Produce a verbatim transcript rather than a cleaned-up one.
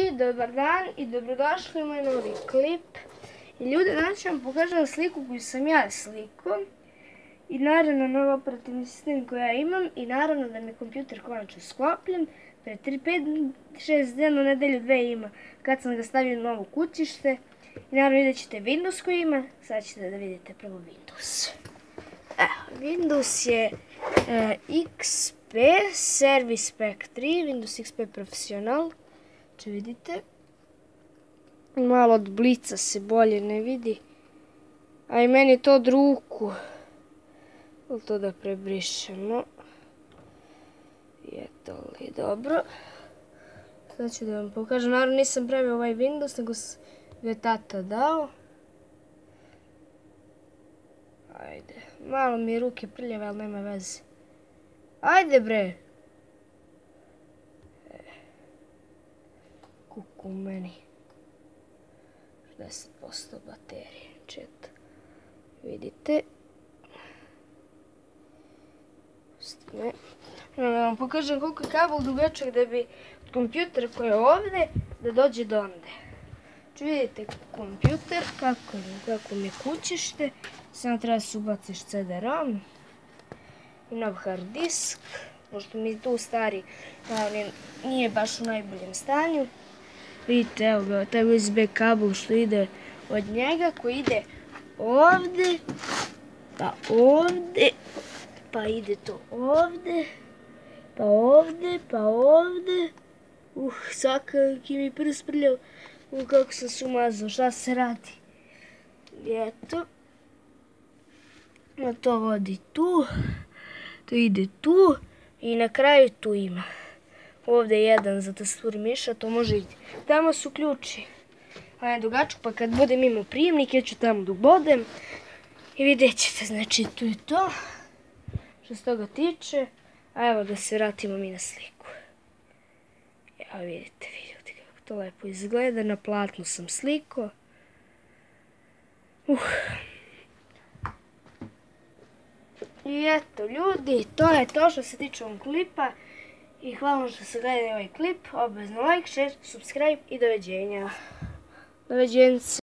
ljudi, dobar dan i dobrodošli u moj novi klip. I ljudi, danas ću vam pokažem sliku koju sam ja slikao. I naravno novi operativni sistem koji ja imam. I naravno da mi je kompjuter konačno sklopljen. Pre tri, pet, šest dana, nedelju, dve ima kad sam ga stavio na novo kućište. I naravno vidjet ćete Windows koji ima. Sad ćete da vidite prvo Windows. Evo, Windows je e, X P Service Pack tri, Windows X P Professional. Če vidite, malo od blica se bolje ne vidi, a i meni to od ruku. To da prebrišemo. I eto li dobro. Sad ću da vam pokažem, naravno nisam pravio ovaj Windows, nego ga je tata dao. Ajde, malo mi je ruke prljave, ali nema veze. Ajde bre! Kuku meni. šezdeset posto baterije. Čet. Vidite. Pustime. Da vam pokažem koliko je kabel dugačak da bi od kompjutera koji je ovdje da dođe do onda. Vidite kompjuter, kako mi je kućište. Samo treba se ubaciš C D ROM i nov hard disk. Pošto mi tu stari nije baš u najboljem stanju. Vidite, evo ga, taj U S B kabel što ide od njega, koji ide ovdje, pa ovdje, pa ide to ovdje, pa ovdje, pa ovdje. Uh, svaki mi prst prljav. Uh, kako sam se umazao, šta se radi. I eto. To vodi tu. To ide tu. I na kraju tu ima. Ovdje je jedan za tasturu miša, to može iti. Tamo su ključi. A je dugačko, pa kad budem imao prijemnik, ja ću tamo da ubodem. I vidjet ćete, znači tu je to. Što se toga tiče. A evo da se vratimo mi na sliku. Evo vidite, vidite kako to lepo izgleda. Na platnu sam sliko. Uh. I eto ljudi, to je to što se tiče ovog klipa. I hvala vam što ste gledali ovaj klip. Obavezno like, share, subscribe i doviđenja. Doviđenca.